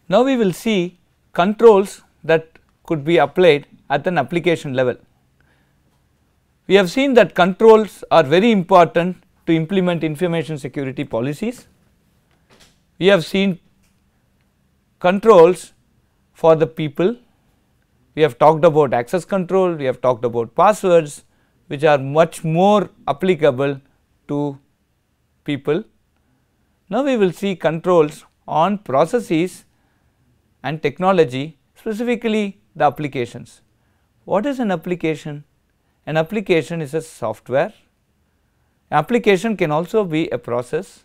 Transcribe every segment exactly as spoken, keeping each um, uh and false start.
Now, we will see controls that could be applied at an application level. We have seen that controls are very important to implement information security policies. We have seen controls for the people. We have talked about access control, we have talked about passwords, which are much more applicable to people. Now, we will see controls on processes and technology, specifically the applications. What is an application? An application is a software. Application can also be a process,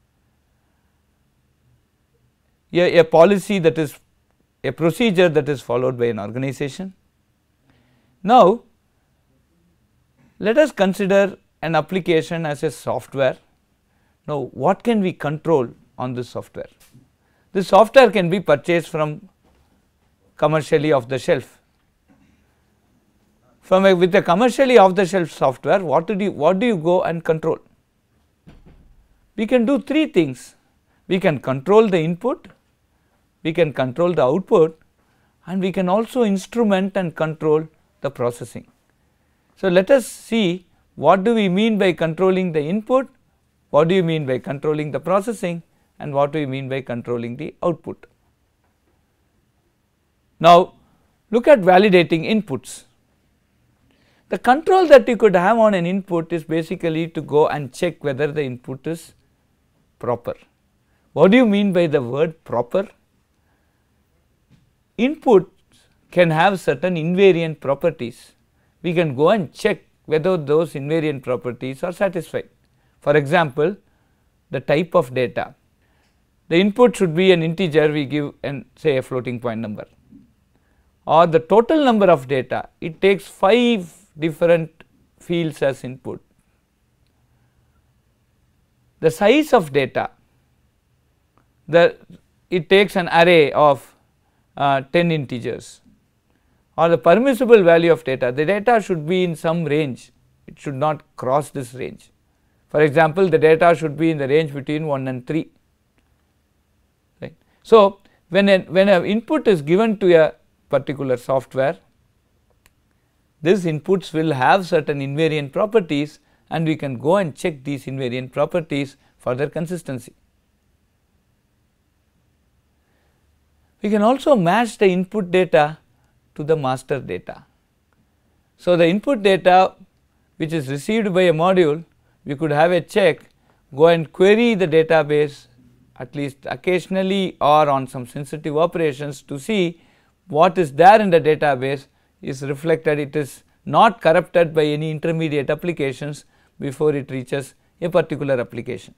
a, a policy that is a procedure that is followed by an organization. Now, let us consider an application as a software. Now, what can we control on this software? This software can be purchased from commercially off the shelf. From a, with a commercially off the shelf software, what do you what do you go and control? We can do three things. We can control the input, we can control the output, and we can also instrument and control the processing. So, let us see what do we mean by controlling the input, what do you mean by controlling the processing, and what do you mean by controlling the output. Now, look at validating inputs. The control that you could have on an input is basically to go and check whether the input is proper. What do you mean by the word proper? Input can have certain invariant properties. We can go and check whether those invariant properties are satisfied. For example, the type of data. The input should be an integer, we give an say a floating point number, or the total number of data, it takes five different fields as input. The size of data, the it takes an array of uh, ten integers, or the permissible value of data, the data should be in some range, it should not cross this range. For example, the data should be in the range between one and three. Right. So, when a, when an input is given to a particular software, these inputs will have certain invariant properties, and we can go and check these invariant properties for their consistency. We can also match the input data to the master data. So, the input data which is received by a module, we could have a check, go and query the database at least occasionally or on some sensitive operations to see what is there in the database is reflected, it is not corrupted by any intermediate applications before it reaches a particular application.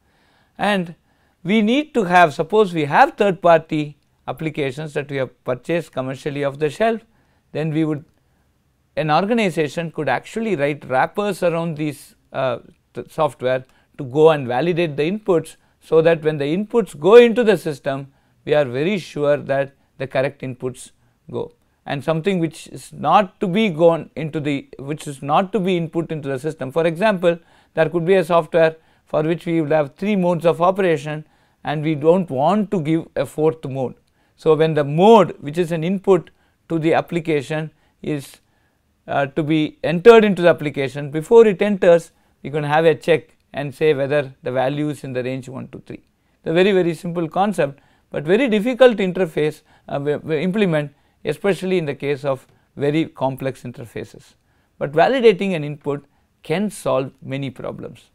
And we need to have, suppose we have third party applications that we have purchased commercially off the shelf, then we would, an organization could actually write wrappers around these uh, software to go and validate the inputs, so that when the inputs go into the system, we are very sure that the correct inputs go, and something which is not to be gone into the, which is not to be input into the system. For example, there could be a software for which we would have three modes of operation, and we do not want to give a fourth mode. So, when the mode which is an input to the application is uh, to be entered into the application, before it enters, we are going to have a check and say whether the value is in the range one to three. The very very simple concept, but very difficult to interface uh, implement, especially in the case of very complex interfaces. But validating an input can solve many problems.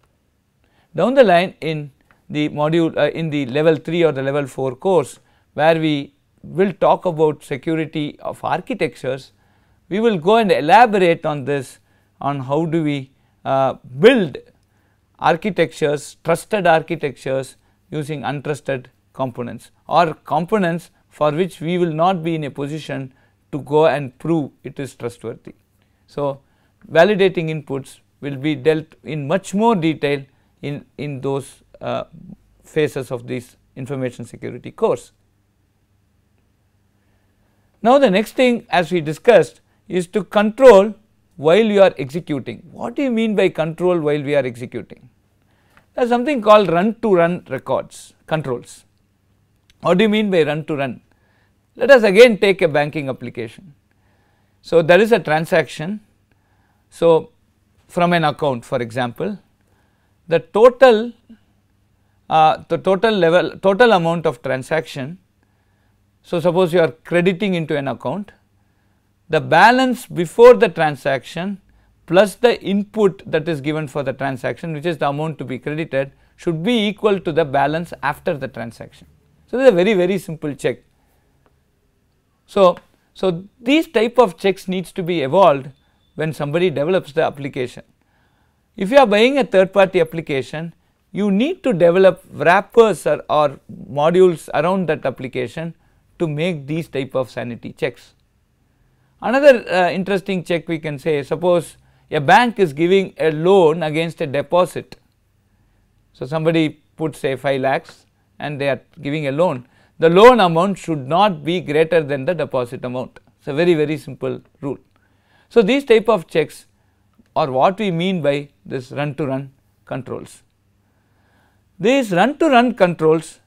Down the line in the module uh, in the level three or the level four course, where we will talk about security of architectures, we will go and elaborate on this, on how do we uh, build architectures, trusted architectures using untrusted components, or components for which we will not be in a position to go and prove it is trustworthy. So, validating inputs will be dealt in much more detail in, in those uh, phases of this information security course. Now, the next thing, as we discussed, is to control while you are executing. What do you mean by control while we are executing? There is something called run to run records controls. What do you mean by run to run? Let us again take a banking application. So, there is a transaction. So, from an account, for example, the total uh, the total level total amount of transaction. So, suppose you are crediting into an account, the balance before the transaction plus the input that is given for the transaction, which is the amount to be credited, should be equal to the balance after the transaction. So, this is a very very simple check. So, so these type of checks needs to be evolved when somebody develops the application. If you are buying a third party application, you need to develop wrappers or, or modules around that application to make these type of sanity checks. Another uh, interesting check we can say, suppose a bank is giving a loan against a deposit. So, somebody puts say five lakhs and they are giving a loan. The loan amount should not be greater than the deposit amount. It is a very very simple rule. So, these type of checks are what we mean by this run to run controls. These run to run controls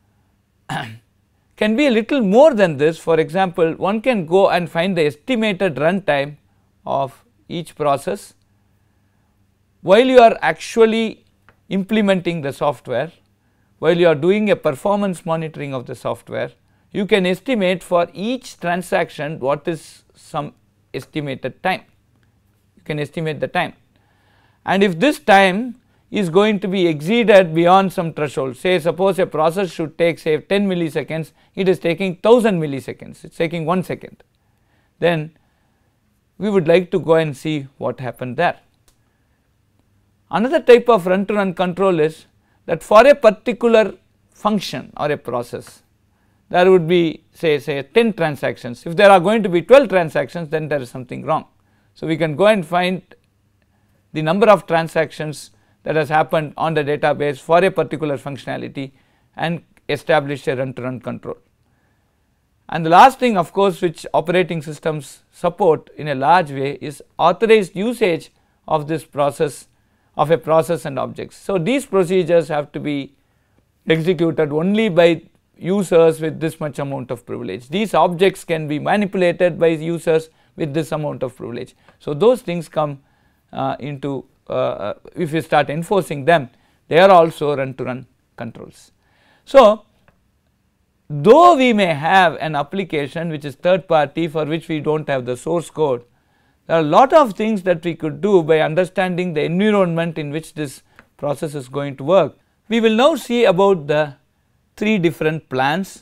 can be a little more than this. For example, one can go and find the estimated run time of each process while you are actually implementing the software. While you are doing a performance monitoring of the software, you can estimate for each transaction what is some estimated time. You can estimate the time, and if this time is going to be exceeded beyond some threshold, say suppose a process should take say ten milliseconds, it is taking one thousand milliseconds, it is taking one second, then we would like to go and see what happened there. Another type of run to run control is that for a particular function or a process, there would be say say ten transactions. If there are going to be twelve transactions, then there is something wrong. So, we can go and find the number of transactions that has happened on the database for a particular functionality and establish a run to run control. And the last thing of course, which operating systems support in a large way is authorized usage of this process of a process and objects. So, these procedures have to be executed only by users with this much amount of privilege. These objects can be manipulated by users with this amount of privilege. So, those things come uh, into uh, if you start enforcing them, they are also run to run controls. So, though we may have an application which is third party for which we do not have the source code, there are a lot of things that we could do by understanding the environment in which this process is going to work. We will now see about the three different plans.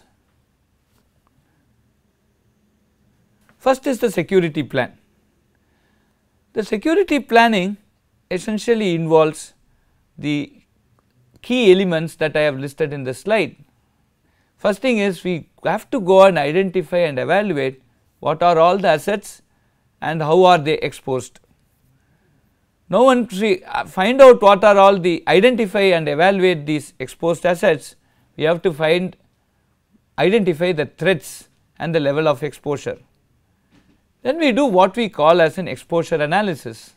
First is the security plan. The security planning essentially involves the key elements that I have listed in the slide. First thing is we have to go and identify and evaluate what are all the assets and how are they exposed. Now, once we find out what are all the identify and evaluate these exposed assets, we have to find identify the threats and the level of exposure. Then we do what we call as an exposure analysis.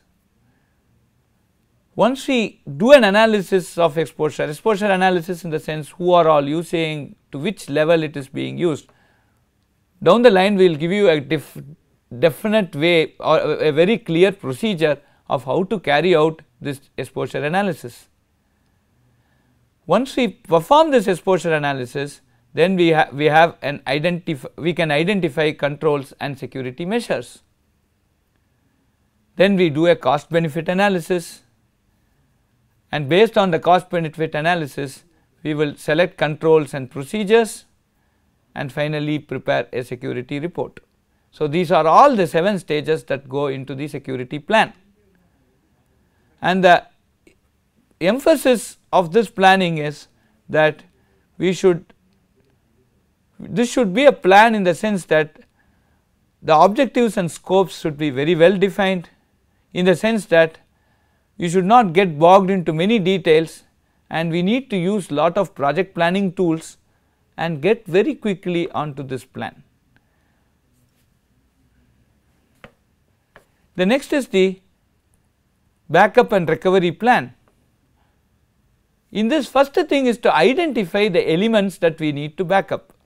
Once we do an analysis of exposure, exposure analysis in the sense who are all using, to which level it is being used, down the line we will give you a def definite way or a, a very clear procedure of how to carry out this exposure analysis. Once we perform this exposure analysis, then we, ha we have an identify we can identify controls and security measures. Then we do a cost benefit analysis, and based on the cost benefit analysis we will select controls and procedures and finally prepare a security report. So, these are all the seven stages that go into the security plan, and the emphasis of this planning is that we should this should be a plan in the sense that the objectives and scopes should be very well defined, in the sense that you should not get bogged into many details, and we need to use lot of project planning tools and get very quickly onto this plan. The next is the backup and recovery plan. In this, first thing is to identify the elements that we need to back up.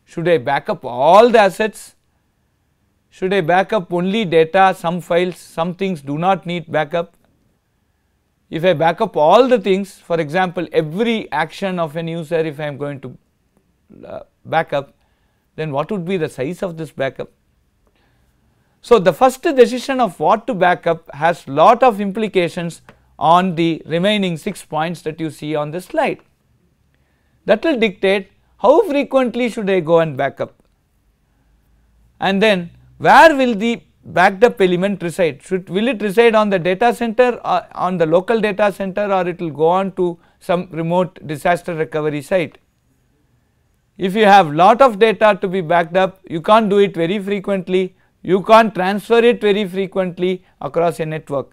Should I back up all the assets? Should I back up only data, some files, some things do not need backup? If I back up all the things, for example, every action of an user, if I am going to uh, back up, then what would be the size of this backup? So, the first decision of what to back up has lot of implications on the remaining six points that you see on this slide. That will dictate how frequently should I go and back up, and then where will the backed up element reside? Should, will it reside on the data center or on the local data center, or it will go on to some remote disaster recovery site? If you have lot of data to be backed up, you can't do it very frequently, you can't transfer it very frequently across a network.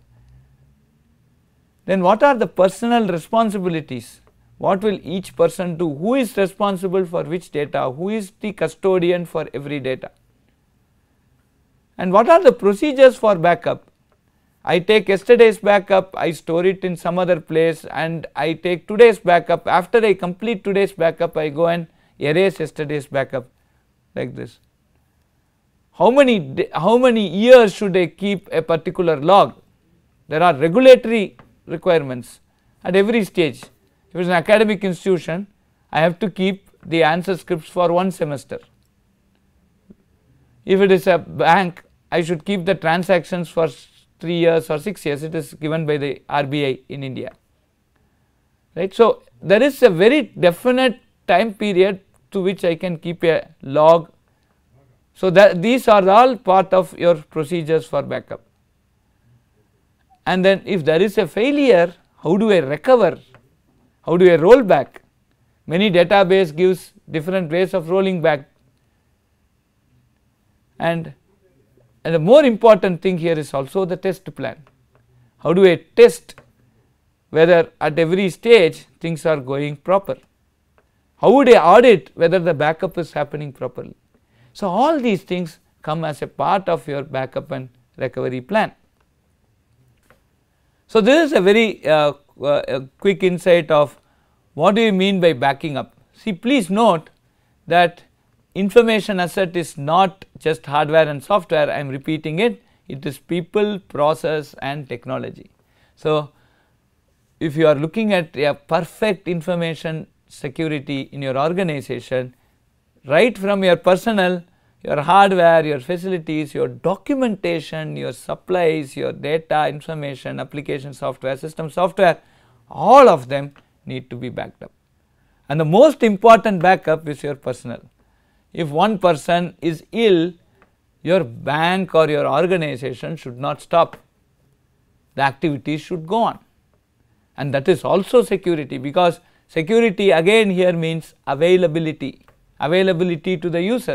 Then what are the personal responsibilities? What will each person do? Who is responsible for which data? Who is the custodian for every data? And what are the procedures for backup? I take yesterday's backup, I store it in some other place, and I take today's backup. After I complete today's backup, I go and erase yesterday's backup, like this. How many, how many years should I keep a particular log? There are regulatory requirements at every stage. If it is an academic institution, I have to keep the answer scripts for one semester. If it is a bank, I should keep the transactions for three years or six years. It is given by the R B I in India, right. So, there is a very definite time period to which I can keep a log. So, that these are all part of your procedures for backup. And then if there is a failure, how do I recover? How do I roll back? Many database gives different ways of rolling back. And, and the more important thing here is also the test plan. How do I test whether at every stage things are going proper? How would I audit whether the backup is happening properly? So, all these things come as a part of your backup and recovery plan. So, this is a very uh, uh, a quick insight of what do you mean by backing up. See, please note that information asset is not just hardware and software, I am repeating it, it is people, process and technology. So, if you are looking at a perfect information security in your organization, right from your personnel, your hardware, your facilities, your documentation, your supplies, your data, information, application software, system software, all of them need to be backed up. And the most important backup is your personnel. If one person is ill, your bank or your organization should not stop. The activities should go on. And that is also security, because security again here means availability, availability to the user.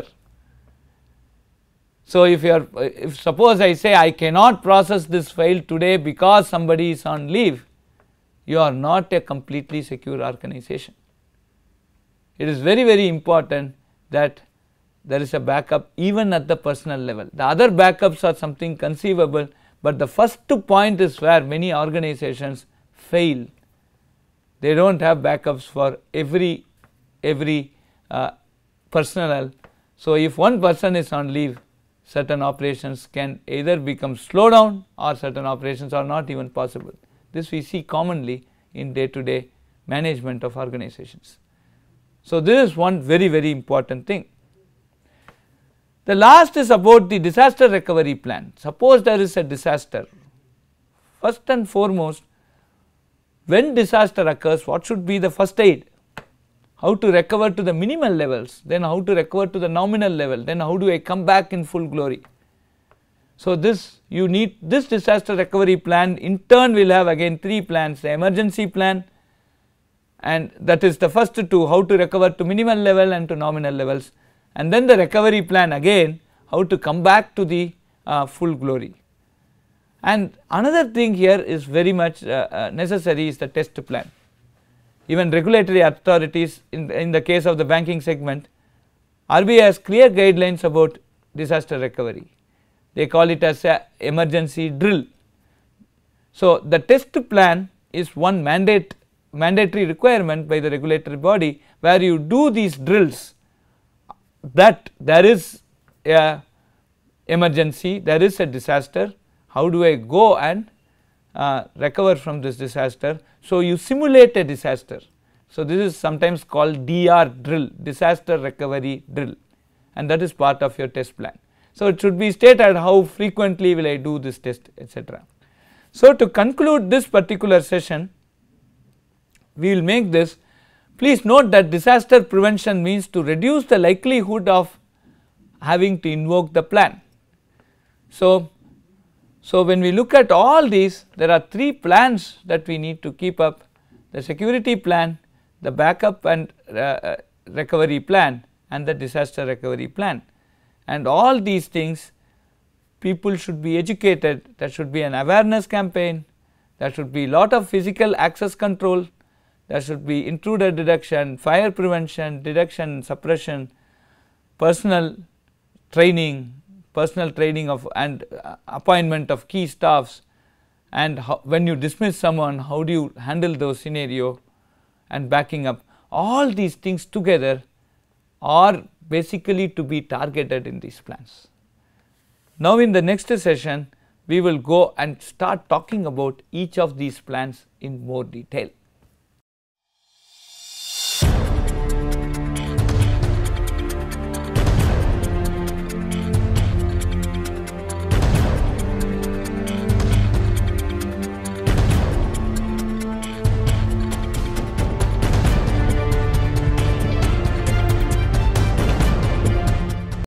So, if you are, if suppose I say I cannot process this file today because somebody is on leave, you are not a completely secure organization. It is very very important that there is a backup even at the personal level. The other backups are something conceivable, but the first point is where many organizations fail. They do not have backups for every, every uh, personnel. So, if one person is on leave, certain operations can either become slow down or certain operations are not even possible. This we see commonly in day to day management of organizations. So, this is one very very important thing. The last is about the disaster recovery plan. Suppose there is a disaster, first and foremost, when disaster occurs, what should be the first aid? How to recover to the minimal levels, then how to recover to the nominal level, then how do I come back in full glory. So, this you need this disaster recovery plan in turn will have again three plans: the emergency plan, and that is the first two, how to recover to minimal level and to nominal levels, and then the recovery plan again, how to come back to the uh, full glory. And another thing here is very much uh, uh, necessary is the test plan. Even regulatory authorities in the, in the case of the banking segment, R B I has clear guidelines about disaster recovery. They call it as a emergency drill. So, the test plan is one mandate mandatory requirement by the regulatory body, where you do these drills that there is a emergency, there is a disaster, how do I go and uh, recover from this disaster. So, you simulate a disaster. So, this is sometimes called D R drill, disaster recovery drill, and that is part of your test plan. So, it should be stated how frequently will I do this test, et cetera. So, to conclude this particular session, we will make this. Please note that disaster prevention means to reduce the likelihood of having to invoke the plan. So, so when we look at all these, there are three plans that we need to keep up: the security plan, the backup and uh, recovery plan, and the disaster recovery plan. And all these things, people should be educated. There should be an awareness campaign, there should be lot of physical access control, there should be intruder detection, fire prevention, detection, suppression, personal training, personal training of and uh, appointment of key staffs, and how, when you dismiss someone, how do you handle those scenario, and backing up. All these things together are basically to be targeted in these plans. Now, in the next session, we will go and start talking about each of these plans in more detail.